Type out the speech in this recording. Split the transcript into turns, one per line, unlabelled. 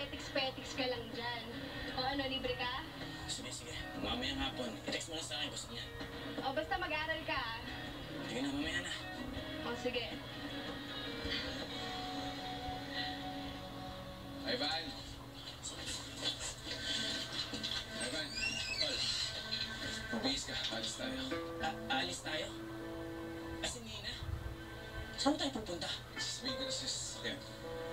petiks-petiks ka lang dyan. O ano, libre ka?
Sige, sige. Mamayang hapon. I-text mo na sa akin. Gusto niya.
O basta mag-aral ka.
Sige na, mamaya na.
O sige.
Ivan! Ivan! Tol! Mabihis ka. Alis tayo.
Alis tayo? Kasi Nina? Saan tayo pupunta?
Sabihin ko na sis. Yan.